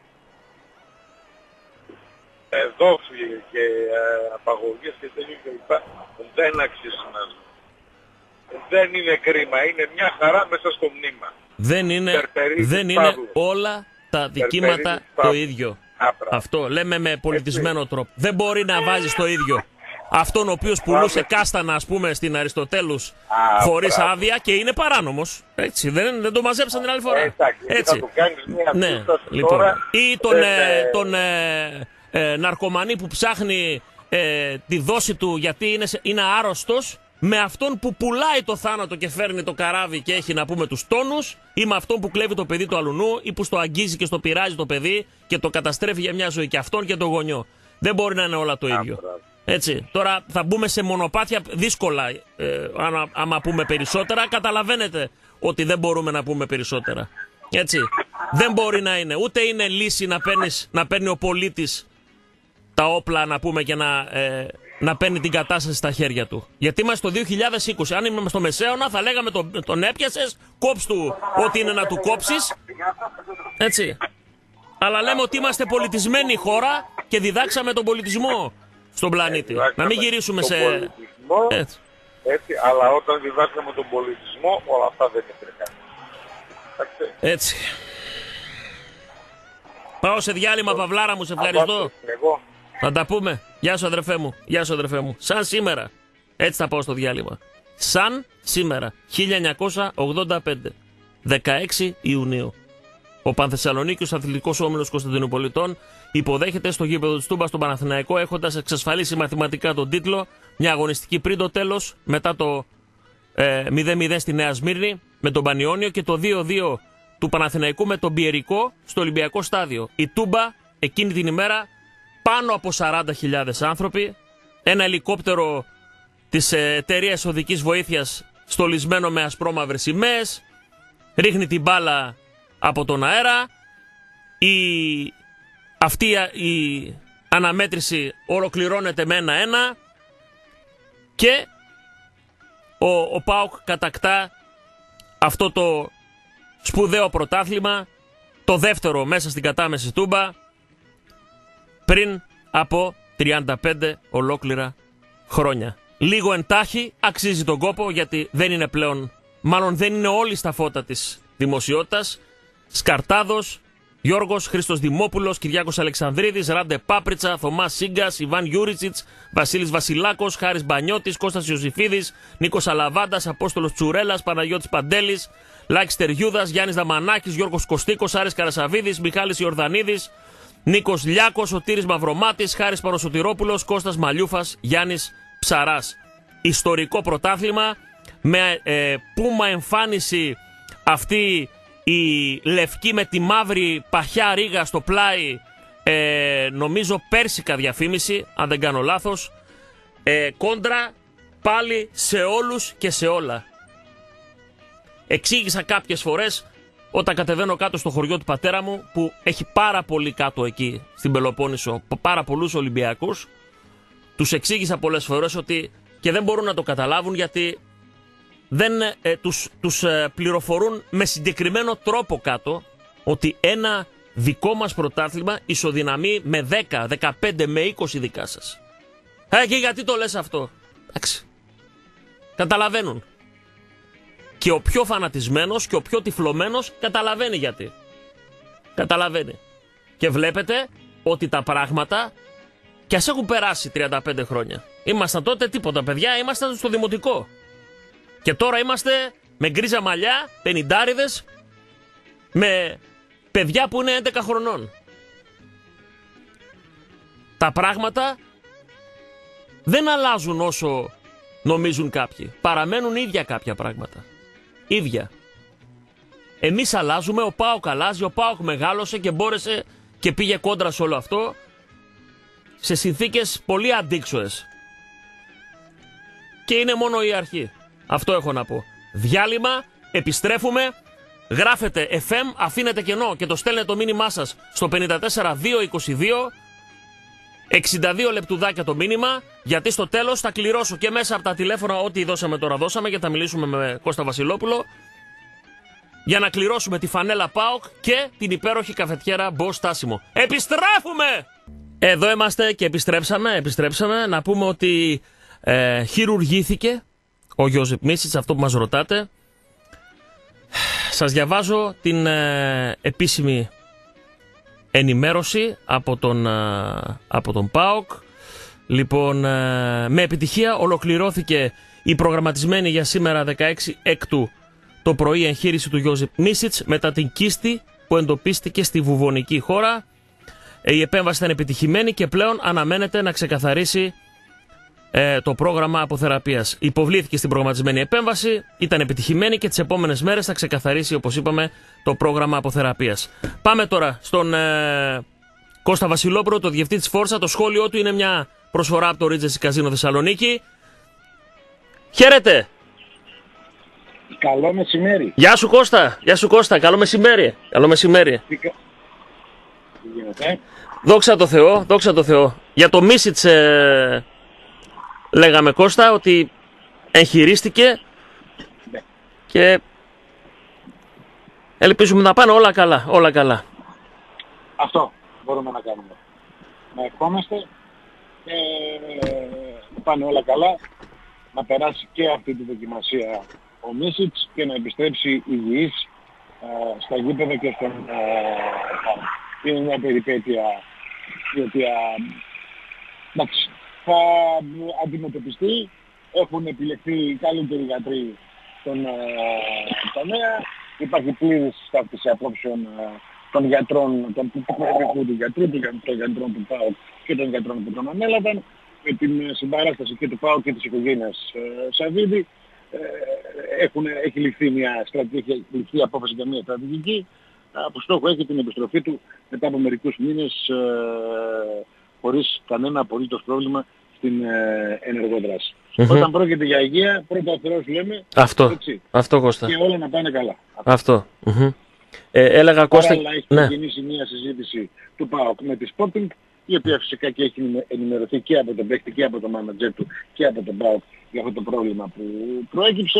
Δόφοι και απαγωγές και τέτοια κλπ. Δεν αξίζουν να ζουν. Δεν είναι κρίμα, είναι μια χαρά μέσα στο μνήμα. Δεν είναι όλα τα δικήματα το ίδιο. Αυτό λέμε με πολιτισμένο τρόπο. Δεν μπορεί να βάζεις το ίδιο αυτόν ο οποίος πουλούσε κάστανα, ας πούμε, στην Αριστοτέλους χωρίς άδεια και είναι παράνομος. Έτσι, δεν το μαζέψαν την άλλη φορά. Έτσι. Ναι, λοιπόν. Ή τον ναρκωμανή που ψάχνει τη δόση του γιατί είναι άρρωστος, με αυτόν που πουλάει το θάνατο και φέρνει το καράβι και έχει, να πούμε, τους τόνους, ή με αυτόν που κλέβει το παιδί του αλουνού ή που στο αγγίζει και στο πειράζει το παιδί και το καταστρέφει για μια ζωή, και αυτόν και το γονιό. Δεν μπορεί να είναι όλα το ίδιο. Έτσι. Τώρα θα μπούμε σε μονοπάτια δύσκολα. Άμα πούμε περισσότερα, καταλαβαίνετε ότι δεν μπορούμε να πούμε περισσότερα. Έτσι. Δεν μπορεί να είναι. Ούτε είναι λύση να παίρνει ο πολίτης τα όπλα, να πούμε, και να παίρνει την κατάσταση στα χέρια του. Γιατί είμαστε το 2020. Αν είμαστε στο Μεσαίωνα, θα λέγαμε τον έπιασες, κόψ' του ό,τι είναι να του κόψεις. Έτσι. Αλλά λέμε ότι είμαστε πολιτισμένη χώρα και διδάξαμε τον πολιτισμό στον πλανήτη. Να μην γυρίσουμε σε... Πολιτισμό, έτσι, αλλά όταν διδάξαμε τον πολιτισμό, όλα αυτά δεν είναι καν. Έτσι. Πάω σε διάλειμμα, Παυλάρα μου, σε ευχαριστώ. Θα τα πούμε. Γεια σου, αδερφέ μου. Γεια σου, αδερφέ μου. Σαν σήμερα. Έτσι θα πάω στο διάλειμμα. Σαν σήμερα. 1985. 16 Ιουνίου. Ο Πανθεσσαλονίκιος Αθλητικός Όμιλος Κωνσταντινουπολιτών υποδέχεται στο γήπεδο της Τούμπας τον Παναθηναϊκό, έχοντας εξασφαλίσει μαθηματικά τον τίτλο, μια αγωνιστική πριν το τέλος, μετά το 0-0 στη Νέα Σμύρνη με τον Πανιόνιο και το 2-2 του Παναθηναϊκού με τον Πιερικό στο Ολυμπιακό Στάδιο. Η Τούμπα εκείνη την ημέρα πάνω από 40.000 άνθρωποι, ένα ελικόπτερο της εταιρείας οδικής βοήθειας στολισμένο με ασπρόμαυρες σημαίες, ρίχνει την μπάλα από τον αέρα. Αυτή η αναμέτρηση ολοκληρώνεται με 1-1 και ο ΠΑΟΚ κατακτά αυτό το σπουδαίο πρωτάθλημα, το δεύτερο μέσα στην κατάμεση Τούμπα, πριν από 35 ολόκληρα χρόνια. Λίγο εντάχει, αξίζει τον κόπο, γιατί δεν είναι πλέον, μάλλον δεν είναι όλοι στα φώτα της δημοσιότητας. Σκαρτάδος, Γιώργος, Χρήστος Δημόπουλος, Κυριάκος Αλεξανδρίδης, Ράντε Πάπριτσα, Θωμάς Σίγκας, Ιβάν Γιούριτσιτς, Βασίλης Βασιλάκος, Χάρης Μπανιώτης, Κώστας Ιωσήφιδης, Νίκος Αλαβάντας, Απόστολος Τσουρέλας, Παναγιώτης Παντέλης, Λάκης Τεριούδας, Γιάννης Δαμανάκης, Γιώργος Κωστίκος, Άρης Καρασαβίδης, Μιχάλης Ιορδανίδης, Νίκος Λιάκος, Σωτήρης Μαυρομάτης, Χάρης Πανοσωτηρόπουλος, Κώστας Μαλιούφας, Γιάννης Ψαράς. Ιστορικό πρωτάθλημα με πούμα εμφάνιση αυτή η λευκή με τη μαύρη παχιά ρίγα στο πλάι, νομίζω πέρσικα διαφήμιση, αν δεν κάνω λάθος, κόντρα πάλι σε όλους και σε όλα. Εξήγησα κάποιες φορές όταν κατεβαίνω κάτω στο χωριό του πατέρα μου, που έχει πάρα πολύ κάτω εκεί στην Πελοπόννησο πάρα πολλούς Ολυμπιακούς. Τους εξήγησα πολλές φορές ότι και δεν μπορούν να το καταλάβουν, γιατί δεν τους πληροφορούν με συγκεκριμένο τρόπο κάτω ότι ένα δικό μας πρωτάθλημα ισοδυναμεί με 10, 15, με 20 δικά σας. Και γιατί το λες αυτό? Εντάξει. Καταλαβαίνουν. Και ο πιο φανατισμένος και ο πιο τυφλωμένος καταλαβαίνει γιατί. Καταλαβαίνει. Και βλέπετε ότι τα πράγματα, κι ας έχουν περάσει 35 χρόνια. Ήμασταν τότε τίποτα, παιδιά, ήμασταν στο δημοτικό. Και τώρα είμαστε με γκρίζα μαλλιά, 50'ριδες, με παιδιά που είναι 11 χρονών. Τα πράγματα δεν αλλάζουν όσο νομίζουν κάποιοι. Παραμένουν ίδια κάποια πράγματα. Ίδια. Εμείς αλλάζουμε, ο ΠΑΟΚ αλλάζει, ο ΠΑΟΚ μεγάλωσε και μπόρεσε και πήγε κόντρα σε όλο αυτό σε συνθήκες πολύ αντίξωες. Και είναι μόνο η αρχή. Αυτό έχω να πω. Διάλειμμα, επιστρέφουμε, γράφετε FM, αφήνετε κενό και το στέλνετε το μήνυμά σας στο 54222, 62 λεπτουδάκια το μήνυμα, γιατί στο τέλος θα κληρώσω και μέσα από τα τηλέφωνα ό,τι δώσαμε τώρα δώσαμε, και θα μιλήσουμε με Κώστα Βασιλόπουλο για να κληρώσουμε τη φανέλα ΠΑΟΚ και την υπέροχη καφετιέρα Μπο Στάσιμο. Επιστρέφουμε! Εδώ είμαστε και επιστρέψαμε. Να πούμε ότι χειρουργήθηκε ο Γιώζεπ Μίσιτς, αυτό που μας ρωτάτε. Σας διαβάζω την επίσημη ενημέρωση από τον ΠΑΟΚ. Λοιπόν, με επιτυχία ολοκληρώθηκε η προγραμματισμένη για σήμερα 16 Έκτου το πρωί εγχείρηση του Γιώζεπ Μίσιτς μετά την κίστη που εντοπίστηκε στη βουβονική χώρα. Η επέμβαση ήταν επιτυχημένη και πλέον αναμένεται να ξεκαθαρίσει το πρόγραμμα αποθεραπείας. Υποβλήθηκε στην προγραμματισμένη επέμβαση, ήταν επιτυχημένη και τις επόμενες μέρες θα ξεκαθαρίσει, όπως είπαμε, το πρόγραμμα αποθεραπείας. Πάμε τώρα στον Κώστα Βασιλόπουλο, το διευθυντή της Φόρσα. Το σχόλιο του είναι μια προσφορά από το Regency Casino Θεσσαλονίκη. Χαίρετε! Καλό μεσημέρι. Γεια σου Κώστα, καλό μεσημέρι. Καλό μεσημέρι. Τι γίνεται? Δόξα τω Θεώ. Για το Μίσιτς λέγαμε Κώστα ότι εγχειρίστηκε και ελπίζουμε να πάνε όλα καλά. Αυτό μπορούμε να κάνουμε. Να ευχόμαστε να πάνε όλα καλά, να περάσει και αυτή τη δοκιμασία ο Μίσιτς και να επιστρέψει υγιής στα γήπεδα και στον είναι μια περιπέτεια η οποία θα αντιμετωπιστεί. Έχουν επιλεχθεί οι καλύτεροι γιατροί στον τομέα. Υπάρχει πλήρης σταύτιση απόψεων των γιατρών, του γιατρού, των γιατρών του ΠΑΟΚ και των γιατρών που τον ανέλαβαν, με την συμπαράσταση και του ΠΑΟΚ και της οικογένειας Σαββίδη. Έχει ληφθεί μια στρατηγική, έχει ληφθεί απόφαση για μια στρατηγική που στόχο έχει την επιστροφή του μετά από μερικούς μήνες χωρίς κανένα απολύτως πρόβλημα στην ενεργό δράση. Όταν πρόκειται για υγεία, πρώτα ο Θεός λέμε, αυτό Κώστα. Και όλα να πάνε καλά. Αυτό. Έλεγα Κώστα... Παράλληλα έχει ξεκινήσει μια συζήτηση του ΠΑΟΚ με τη Sporting, η οποία φυσικά και έχει ενημερωθεί και από τον παίκτη και από τον μάνατζερ του και από τον ΠΑΟΚ για αυτό το πρόβλημα που προέκυψε.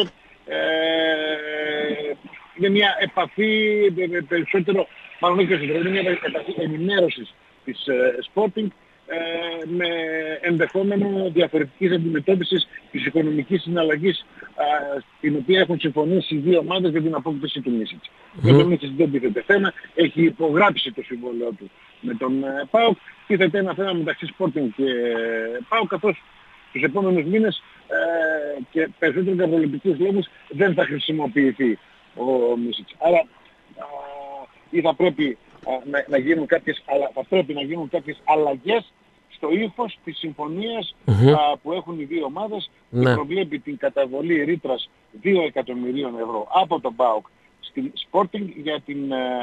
Είναι μια επαφή περισσότερο, μάλλον όχι περισσότερο, είναι μια επαφή ενημέρωσης της Sporting με ενδεχόμενο διαφορετικής αντιμετώπισης της οικονομικής συναλλαγής την οποία έχουν συμφωνήσει οι δύο ομάδες για την απόκτηση του Μίσιτς. Με τον Μίσιτς δεν τίθεται θέμα, έχει υπογράψει το συμβόλαιο του με τον ΠΑΟΚ, τίθεται ένα θέμα μεταξύ Sporting και ΠΑΟΚ, καθώς τους επόμενους μήνες και περισσότερο για προληπτικούς λόγους δεν θα χρησιμοποιηθεί ο Μίσιτς. Άρα ή θα πρέπει να γίνουν κάποιες αλλαγές στο ύφος της συμφωνίας που έχουν οι δύο ομάδες, που προβλέπει την καταβολή ρήτρας 2 εκατομμυρίων ευρώ από τον ΠΑΟΚ στην Sporting για την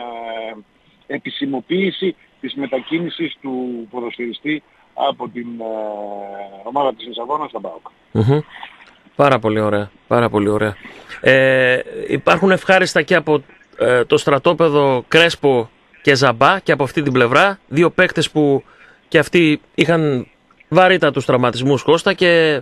επισημοποίηση της μετακίνησης του ποδοσφαιριστή από την ομάδα της Λισαβόνας στον ΠΑΟΚ. Πάρα πολύ ωραία. Πάρα πολύ ωραία. Υπάρχουν ευχάριστα και από το στρατόπεδο Κρέσπο και Ζαμπά και από αυτή την πλευρά. Δύο παίκτες που και αυτοί είχαν βαρύτατους τραυματισμούς, Κώστα, και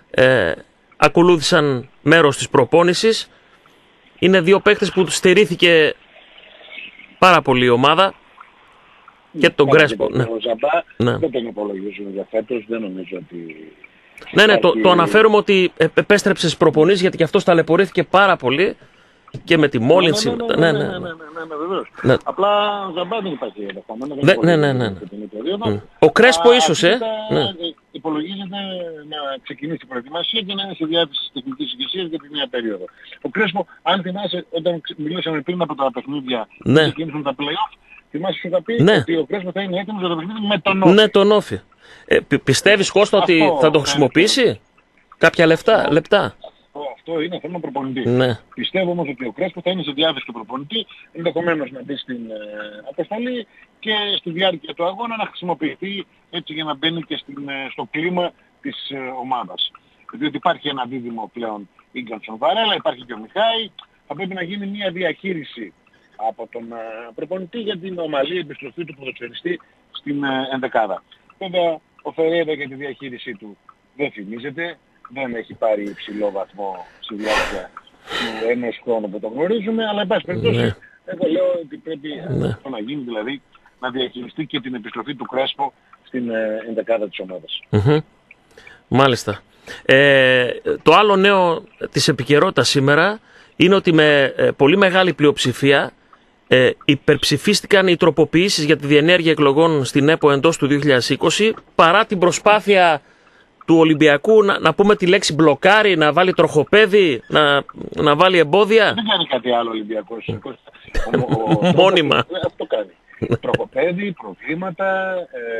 ακολούθησαν μέρος της προπόνησης. Είναι δύο παίκτες που στηρίθηκε πάρα πολύ η ομάδα. Και τον Κρέσπο. Ο Ζαμπά δεν τον υπολογίζουν για φέτος, δεν νομίζω ότι... Ναι, το αναφέρουμε ότι επέστρεψε στις προπονήσεις, γιατί και αυτός ταλαιπωρήθηκε πάρα πολύ και με τη μόλυνση. Ναι, βεβαίως. Απλά ο Ζαμπά δεν υπάρχει ενδεχόμενο. Ναι. Ο Κρέσπο ίσως, υπολογίζεται να ξεκινήσει η προετοιμασία και να είναι σε διάθεση της τεχνικής ηγεσίας για τη μία περίοδο. Ο Κρέσπο, αν θυμάσαι, όταν μιλήσαμε πριν από τα παιχνίδια που ξεκίνησαν τα play-off, θυμάσαι σου είχα πει ότι ο Κρέσπο θα είναι έτοιμος για το παιχνίδι με τον Όφη. Ναι, τον Όφη. Πιστεύεις, Κώστα, ότι θα το χρησιμοποιήσει κάποια λεπτά? Αυτό είναι θέμα προπονητή. Ναι. Πιστεύω όμως ότι ο Κρέσπο θα είναι σε διάθεση του προπονητή, ενδεχομένως να μπει στην αποστολή και στη διάρκεια του αγώνα να χρησιμοποιηθεί έτσι για να μπαίνει και στο κλίμα της ομάδας. Διότι υπάρχει ένα δίδυμο πλέον Ίγκανσον Βαρέλα, υπάρχει και ο Μιχάη, θα πρέπει να γίνει μια διαχείριση από τον προπονητή για την ομαλή επιστροφή του ποδοσφαιριστή στην ενδεκάδα. Βέβαια ο Φερέιρα για τη διαχείρισή του δεν φημίζεται, δεν έχει πάρει υψηλό βαθμό στη διάρκεια του ενός χρόνου που το γνωρίζουμε, αλλά εν πάση περιπτώσει εγώ λέω ότι πρέπει αυτό να γίνει, δηλαδή να διαχειριστεί και την επιστροφή του Κρέσπο στην ενδεκάδα της ομάδας. Μάλιστα. Το άλλο νέο της επικαιρότητας σήμερα είναι ότι με πολύ μεγάλη πλειοψηφία υπερψηφίστηκαν οι τροποποιήσεις για τη διενέργεια εκλογών στην ΕΠΟ εντός του 2020, παρά την προσπάθεια του Ολυμπιακού να πούμε τη λέξη μπλοκάρει, να βάλει τροχοπέδι, να βάλει εμπόδια. Δεν κάνει κάτι άλλο ο Ολυμπιακός. Μόνιμα. Αυτό κάνει. Τροχοπέδι, προβλήματα,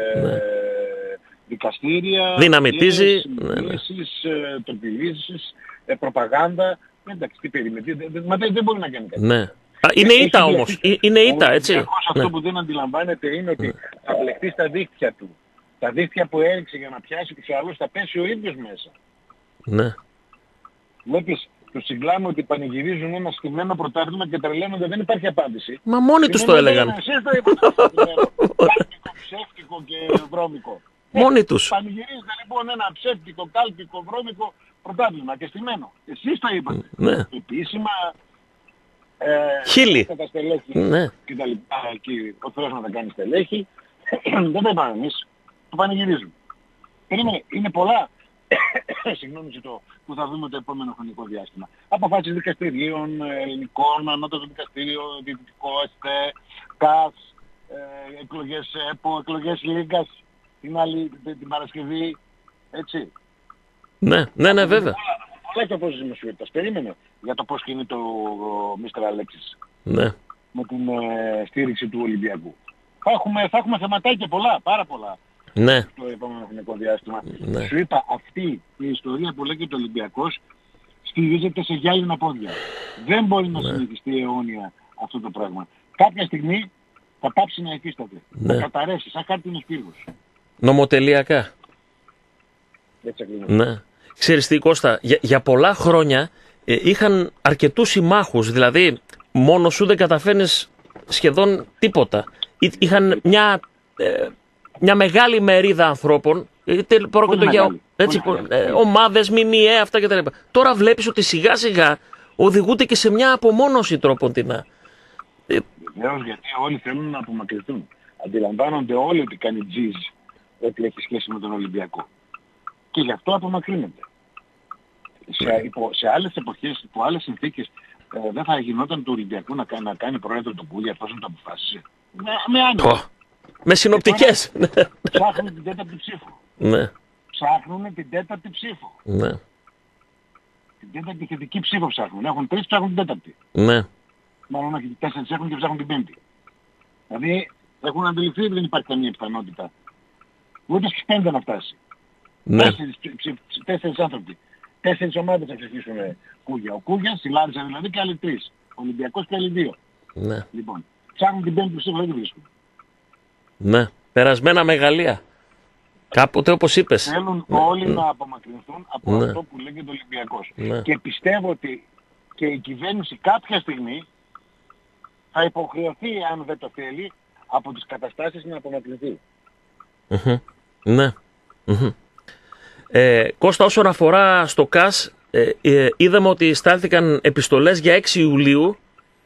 δικαστήρια, δυναμητίζει, τροπιλήσεις, προπαγάνδα. Εντάξει, τι περιμένει, δεν μπορεί να κάνει κάτι. Ναι. Είναι ήττα όμως, είναι ήττα, έτσι. Αυτό που δεν αντιλαμβάνεται είναι ότι θα μπλεχτεί στα δίχτυα του. Τα δίχτυα που έριξε για να πιάσει τους άλλους θα πέσει ο ίδιος μέσα. Ναι. Βλέπεις, τους συγκλάμε ότι πανηγυρίζουν ένα στημένο πρωτάθλημα και τρελαίνονται, δεν υπάρχει απάντηση. Μα μόνοι τους το έλεγαν. Εσείς το είπατε, κάλπικο, ψεύτικο και βρώμικο. Μόνοι τους. Πανηγυρίζετε λοιπόν ένα ψεύτικο, κάλπικο, βρώμικο πρωτάθλημα και στημένο. Εσείς το είπατε. Ναι. Επίσημα, χίλι. Τα στελέχη και τα λοιπά, εκεί ο Θεός να τα κάνει στελέχη, δεν τα είπαμε εμείς. Το πανηγυρίζουν. Περίμενε, είναι πολλά συγγνώμη που θα δούμε το επόμενο χρονικό διάστημα. Αποφάσεις δικαστηρίων, ελληνικών, ανώτατο δικαστήριο, διαιτητικό, ΕΣΤΕ, ΚΑΣ, εκλογές ΕΠΟ, εκλογές Λίγκας, την Παρασκευή, έτσι. Ναι, βέβαια. Πολλά και απόσεις δημοσιότητας. Περίμενε για το πώς κινεί το Μίστρα Αλέξης. Ναι. με την στήριξη του Ολυμπιακού. Θα έχουμε θεματάκια πολλά, πάρα πολλά. Ναι. Στο επόμενο χρονικό διάστημα. Ναι. Σου είπα, αυτή η ιστορία που λέγεται Ολυμπιακός στηρίζεται σε γυάλινα πόδια. Δεν μπορεί να συνεχιστεί αιώνια αυτό το πράγμα. Κάποια στιγμή θα πάψει να υφίσταται. Θα καταρρέσει, σαν χάρτινος πύργος. Νομοτελειακά. Έτσι ακριβώς. Ναι. Ξέρεις τι, Κώστα, για πολλά χρόνια είχαν αρκετούς συμμάχους, δηλαδή μόνο σου δεν καταφέρνεις σχεδόν τίποτα. Είχαν μια μεγάλη μερίδα ανθρώπων, είτε πρόκειται για ομάδες, ΜΜΕ, αυτά κτλ. Τώρα βλέπεις ότι σιγά σιγά οδηγούνται και σε μια απομόνωση τρόποντινά. Βεβαίως, γιατί όλοι θέλουν να απομακρυνθούν. Αντιλαμβάνονται όλοι ότι κάνει τζιζ ότι έχει σχέση με τον Ολυμπιακό. Και γι' αυτό απομακρύνονται. Σε άλλες εποχές, υπό άλλες συνθήκες, δεν θα γινόταν του Ολυμπιακού να κάνει πρόεδρο τον Κούλια εφόσον το αποφάσισε. Με άνοιγμα. Με συνοπτικές. Ψάχνουν την τέταρτη ψήφο. Ναι. Ψάχνουν την τέταρτη ψήφο. Ναι. Την τέταρτη θετική ψήφο ψάχνουν. Έχουν 3, ψάχνουν την τέταρτη. Ναι. Μάλλον όχι, 4 έχουν και ψάχνουν την πέμπτη. Δηλαδή έχουν αντιληφθεί ότι δεν υπάρχει καμία πιθανότητα. Ούτε στις 5 να φτάσει. Ναι. 4 άνθρωποι. 4 ομάδες θα ψηφίσουν Κούγια. Ο Κούγιας, η Λάρισα δηλαδή και άλλοι 3. Ο Ολυμπιακός και άλλοι 2. Ναι. Λοιπόν, ψάχνουν την πέμπτη ψήφο, δεν τη βρίσκουν. Ναι. Περασμένα μεγαλεία. Κάποτε όπως είπες. Θέλουν όλοι να απομακρυνθούν από αυτό που λέγεται Ολυμπιακός. Ναι. Και πιστεύω ότι και η κυβέρνηση κάποια στιγμή θα υποχρεωθεί, αν δεν το θέλει, από τις καταστάσεις να απομακρυνθεί. Ναι. Κώστα, όσον αφορά στο ΚΑΣ, είδαμε ότι στάλθηκαν επιστολές για 6 Ιουλίου,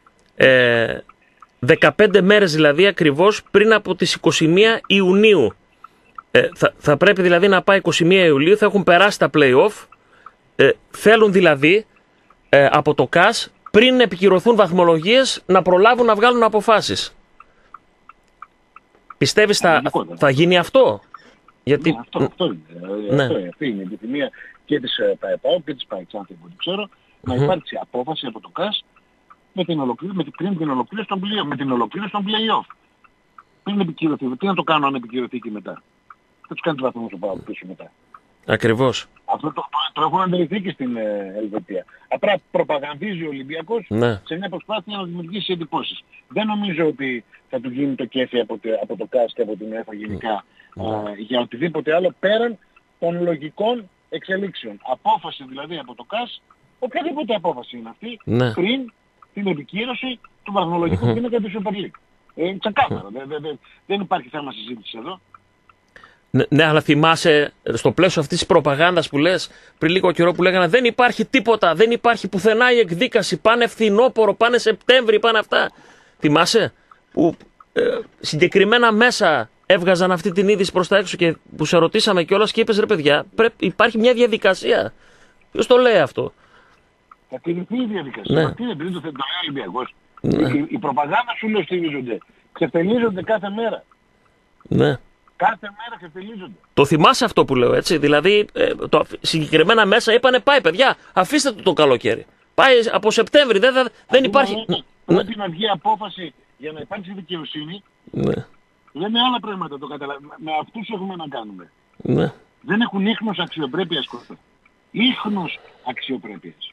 15 μέρες δηλαδή ακριβώς πριν από τις 21 Ιουνίου. Θα πρέπει δηλαδή να πάει 21 Ιουλίου, θα έχουν περάσει τα play-off. Θέλουν δηλαδή από το ΚΑΣ, πριν επικυρωθούν βαθμολογίες, να προλάβουν να βγάλουν αποφάσεις. Πιστεύεις θα γίνει αυτό? Γιατί... Αυτό είναι. Αυτή είναι η επιθυμία και της ΠΑΕΠΑΟ και της ΠΑΕΚΣΑΝ, από ό,τι ξέρω, να υπάρξει απόφαση από το ΚΑΣ πριν την ολοκλήρωση των play-off. Πριν επικυρωθεί. Τι να το κάνω αν επικυρωθεί και μετά? Θα τους κάνει τους βαθμούς από πίσω μετά. Ακριβώς. Αυτό το έχουν αντιληφθεί και στην Ελβετία. Απλά προπαγανδίζει ο Ολυμπιακός σε μια προσπάθεια να δημιουργήσει εντυπώσεις. Δεν νομίζω ότι θα του γίνει το κέφι από το ΚΑΣ και από την ΕΦΑ γενικά για οτιδήποτε άλλο πέραν των λογικών εξελίξεων. Απόφαση δηλαδή από το ΚΑΣ, οποιαδήποτε απόφαση είναι αυτή, πριν την επικύρωση του βαθμολογικού πίνακα του Super League. Ξεκάθαρο. Δεν υπάρχει θέμα συζήτηση εδώ. Ναι, αλλά θυμάσαι στο πλαίσιο αυτής της προπαγάνδας που λες πριν λίγο καιρό που λέγανε δεν υπάρχει τίποτα, δεν υπάρχει πουθενά η εκδίκαση, πάνε φθινόπωρο, πάνε Σεπτέμβρη, πάνε αυτά. Θυμάσαι που συγκεκριμένα μέσα έβγαζαν αυτή την είδηση προς τα έξω και που σε ρωτήσαμε κιόλας και είπες ρε παιδιά, υπάρχει μια διαδικασία. Ποιος το λέει αυτό? Θα τηρηθεί η διαδικασία. Αυτή είναι πριν το λέει ο Ολυμπιακός. Η προπαγάνδα σου λέει στηρίζονται. Ξεφτελίζονται κάθε μέρα. Ναι. Κάθε μέρα ξεφτελίζονται. Το θυμάσαι αυτό που λέω, έτσι? Δηλαδή, συγκεκριμένα μέσα είπανε πάει παιδιά, αφήστε το καλοκαίρι. Πάει από Σεπτέμβρη, δεν υπάρχει... Πρέπει να βγει απόφαση για να υπάρξει δικαιοσύνη. Λέμε άλλα πράγματα, το καταλαβαίνουμε. Με αυτούς έχουμε να κάνουμε. Δεν έχουν ίχνος αξιοπρέπειας, Κώστα. Ίχνος αξιοπρέπειας.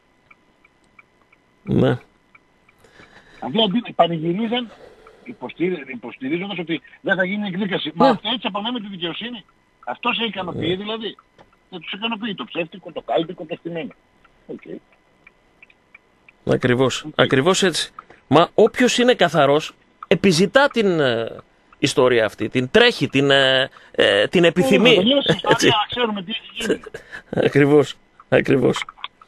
Δηλαδή πανηγυρίζαν υποστηρίζοντας ότι δεν θα γίνει εκδίκαση. Μα αυτό έτσι απονέμει τη δικαιοσύνη. Αυτό σε ικανοποιεί δηλαδή. Δεν τους ικανοποιεί το ψεύτικο, το κάλπικο, το στημένο. Ακριβώς έτσι. Μα όποιος είναι καθαρός επιζητά την ιστορία αυτή, την τρέχει, την επιθυμεί. Έτσι. Να ξέρουμε τι έχει γίνει. Ακριβώς.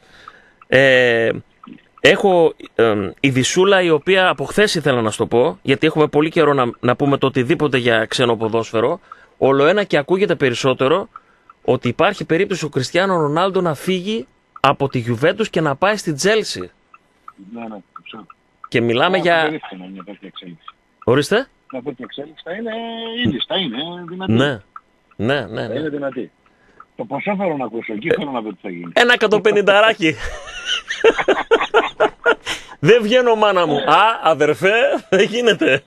Έχω ειδισούλα η οποία από χθες ήθελα να σου το πω, γιατί έχουμε πολύ καιρό να πούμε το οτιδήποτε για ξένο ποδόσφαιρο. Όλο ένα και ακούγεται περισσότερο ότι υπάρχει περίπτωση ο Κριστιάνο Ρονάλντο να φύγει από τη Γιουβέντους και να πάει στη Τσέλσι. Ναι, ξέρω. Και μιλάμε για... Δεν θα είναι μια τέτοια εξέλιξη. Ορίστε. Μια τέτοια εξέλιξη θα είναι ήδη, θα είναι δυνατή. Ναι. Θα είναι δυνατή. Το ποσό θέλω να ακούσω, εκεί θέλω να δω τι θα γίνει. 150. Δεν βγαίνω, μάνα μου. Α, αδερφέ, δεν γίνεται.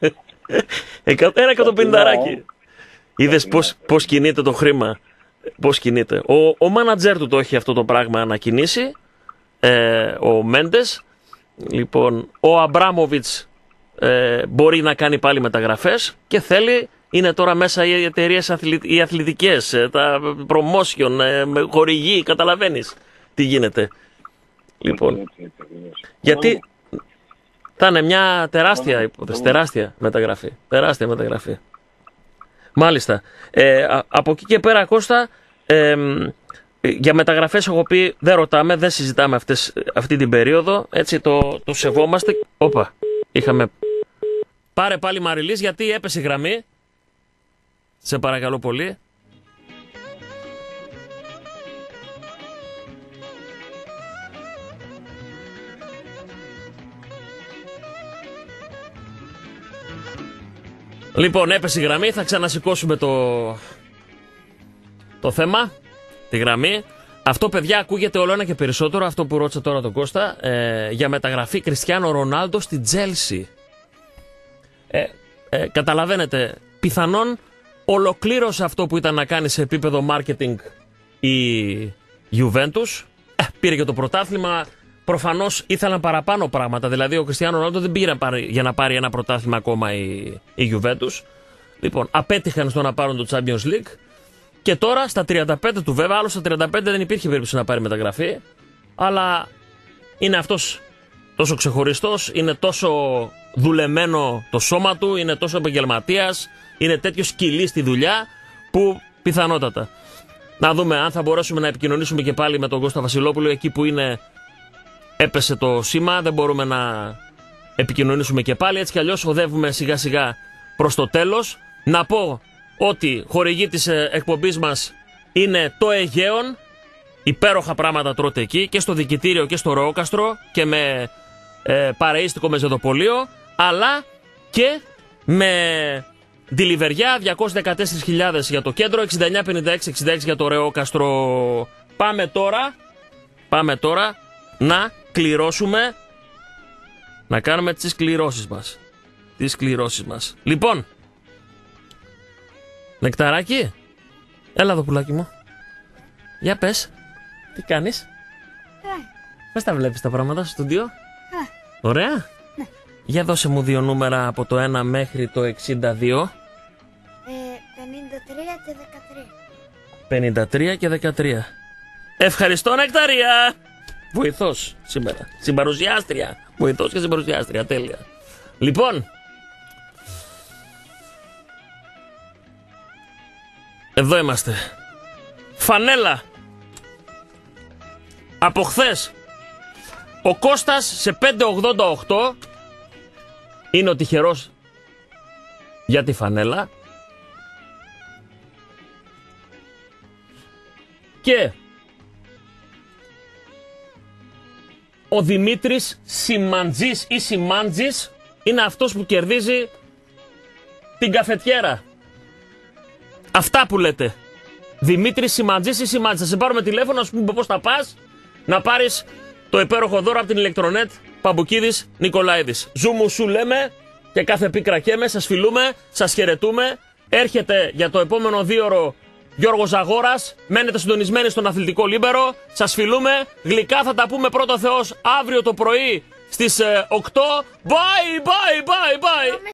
150. Είδες πώς κινείται το χρήμα. Πώς κινείται. Ο μάνατζερ του το έχει αυτό το πράγμα να κινήσει. Ο Μέντες. Λοιπόν, ο Αμπράμοβιτς μπορεί να κάνει πάλι μεταγραφές και θέλει. Είναι τώρα μέσα οι εταιρείες οι αθλητικές, τα promotion, χορηγοί, καταλαβαίνεις τι γίνεται. Λοιπόν, γιατί θα είναι μια τεράστια υπόθεση, τεράστια μεταγραφή. Μάλιστα. Από εκεί και πέρα, Κώστα, για μεταγραφές έχω πει δεν ρωτάμε, δεν συζητάμε αυτή την περίοδο, έτσι το σεβόμαστε. Όπα, είχαμε... Πάρε πάλι Μαριλής γιατί έπεσε η γραμμή. Σε παρακαλώ πολύ. Λοιπόν, έπεσε η γραμμή, θα ξανασηκώσουμε το θέμα, τη γραμμή. Αυτό, παιδιά, ακούγεται όλο ένα και περισσότερο, αυτό που ρώτησα τώρα τον Κώστα, για μεταγραφή Κριστιάνο Ρονάλντο στη Τζέλσι. Καταλαβαίνετε, πιθανόν ολοκλήρωσε αυτό που ήταν να κάνει σε επίπεδο marketing η Juventus. Πήρε και το πρωτάθλημα. Προφανώς ήθελαν παραπάνω πράγματα. Δηλαδή, ο Κριστιάνο Ρονάλντο δεν πήρε για να πάρει ένα πρωτάθλημα ακόμα η Juventus. Λοιπόν, απέτυχαν στο να πάρουν το Champions League. Και τώρα στα 35 του, βέβαια, άλλο στα 35 δεν υπήρχε περίπτωση να πάρει μεταγραφή. Αλλά είναι αυτός τόσο ξεχωριστός, είναι τόσο δουλεμένο το σώμα του, είναι τόσο επαγγελματίας, είναι τέτοιο σκυλί στη δουλειά που πιθανότατα. Να δούμε αν θα μπορέσουμε να επικοινωνήσουμε και πάλι με τον Κώστα Βασιλόπουλο εκεί που είναι. Έπεσε το σήμα, δεν μπορούμε να επικοινωνήσουμε και πάλι. Έτσι κι αλλιώς οδεύουμε σιγά σιγά προς το τέλος. Να πω ότι χορηγή της εκπομπής μας είναι το Αιγαίον. Υπέροχα πράγματα τρώτε εκεί και στο Δικητήριο και στο Ροόκαστρο και με παρεΐστικο μεζεδοπολείο, αλλά και με ντιλιβεριά 214.000 για το κέντρο, 69,56,66 για το Ροόκαστρο. Πάμε τώρα να κληρώσουμε, να κάνουμε τις κληρώσεις μας. Λοιπόν, Νεκταράκι, έλα εδώ πουλάκι μου. Για πες, τι κάνεις? Πώς τα βλέπεις τα πράγματα στο στούντιο? Ωραία. Ναι. Για δώσε μου δύο νούμερα από το 1 μέχρι το 62. 53 και 13. 53 και 13. Ευχαριστώ, Νεκταρία. Βοηθός σήμερα. Συμπαρουσιάστρια. Βοηθός και συμπαρουσιάστρια. Τέλεια. Λοιπόν, εδώ είμαστε. Φανέλα. Από χθες. Ο Κώστας σε 5,88 είναι ο τυχερός για τη φανέλα. Και ο Δημήτρης Σιμαντζής ή Σιμάντζης είναι αυτός που κερδίζει την καφετιέρα. Αυτά που λέτε. Δημήτρης Σιμαντζής ή Σιμάντζης. Θα σε πάρουμε τηλέφωνο, να σου πούμε πώς θα πας, να πάρεις το υπέροχο δώρο από την Ηλεκτρονέτ Παμπουκίδης Νικολαίδης. Ζούμου σου λέμε και κάθε πίκρα καίμε, σας φιλούμε, σας χαιρετούμε. Έρχεται για το επόμενο 2ωρο Γιώργος Ζαγόρας. Μένετε συντονισμένοι στον Αθλητικό Λίμπερο. Σας φιλούμε. Γλυκά θα τα πούμε πρώτο Θεός αύριο το πρωί στις 8. Bye, bye, bye, bye.